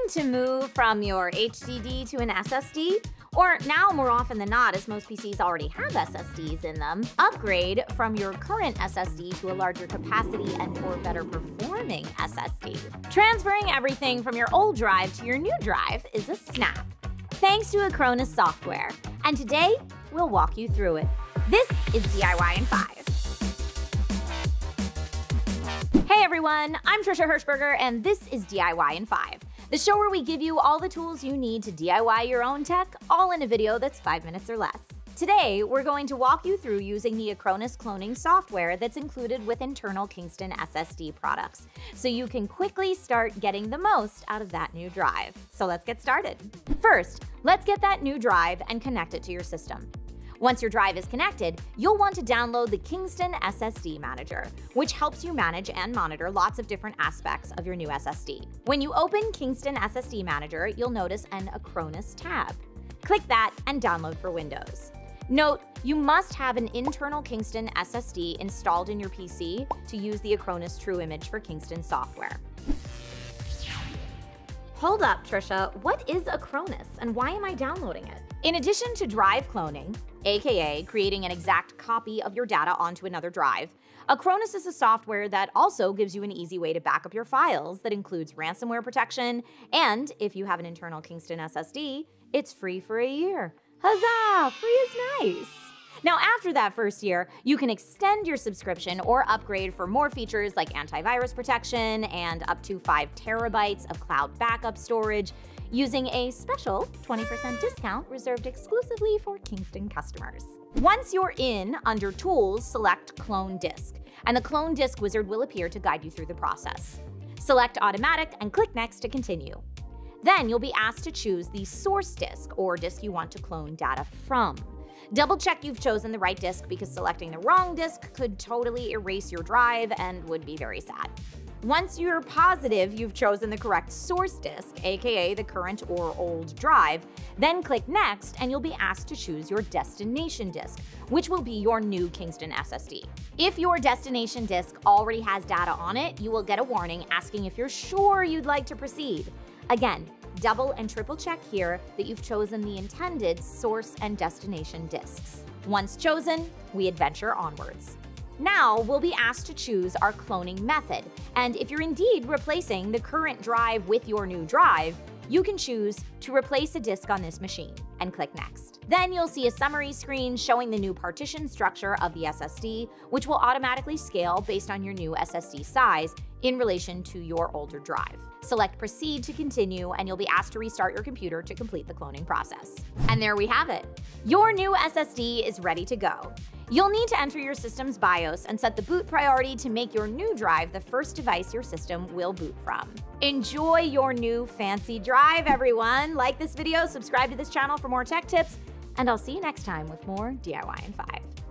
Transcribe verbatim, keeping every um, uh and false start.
to move from your H D D to an S S D? Or now, more often than not, as most P Cs already have S S Ds in them, upgrade from your current S S D to a larger capacity and or better performing S S D. Transferring everything from your old drive to your new drive is a snap, thanks to Acronis software. And today, we'll walk you through it. This is D I Y in five. Hey everyone, I'm Trisha Hirschberger, and this is D I Y in five, the show where we give you all the tools you need to D I Y your own tech, all in a video that's five minutes or less. Today, we're going to walk you through using the Acronis cloning software that's included with internal Kingston S S D products, so you can quickly start getting the most out of that new drive. So let's get started. First, let's get that new drive and connect it to your system. Once your drive is connected, you'll want to download the Kingston S S D Manager, which helps you manage and monitor lots of different aspects of your new S S D. When you open Kingston S S D Manager, you'll notice an Acronis tab. Click that and download for Windows. Note, you must have an internal Kingston S S D installed in your P C to use the Acronis True Image for Kingston software. Hold up, Trisha, what is Acronis and why am I downloading it? In addition to drive cloning, aka creating an exact copy of your data onto another drive, Acronis is a software that also gives you an easy way to back up your files that includes ransomware protection, and if you have an internal Kingston S S D, it's free for a year. Huzzah! Free is nice! Now, after that first year, you can extend your subscription or upgrade for more features like antivirus protection and up to five terabytes of cloud backup storage using a special twenty percent discount reserved exclusively for Kingston customers. Once you're in, under Tools, select Clone Disk, and the Clone Disk wizard will appear to guide you through the process. Select Automatic and click Next to continue. Then you'll be asked to choose the source disk or disk you want to clone data from. Double check you've chosen the right disk because selecting the wrong disk could totally erase your drive and would be very sad. Once you're positive you've chosen the correct source disk, aka the current or old drive, then click Next and you'll be asked to choose your destination disk, which will be your new Kingston S S D. If your destination disk already has data on it, you will get a warning asking if you're sure you'd like to proceed. Again, double and triple check here that you've chosen the intended source and destination disks. Once chosen, we adventure onwards. Now, we'll be asked to choose our cloning method, and if you're indeed replacing the current drive with your new drive, you can choose to replace a disk on this machine and click Next. Then you'll see a summary screen showing the new partition structure of the S S D, which will automatically scale based on your new S S D size in relation to your older drive. Select Proceed to continue, and you'll be asked to restart your computer to complete the cloning process. And there we have it. Your new S S D is ready to go. You'll need to enter your system's BIOS and set the boot priority to make your new drive the first device your system will boot from. Enjoy your new fancy drive, everyone! Like this video, subscribe to this channel for more tech tips, and I'll see you next time with more D I Y in five.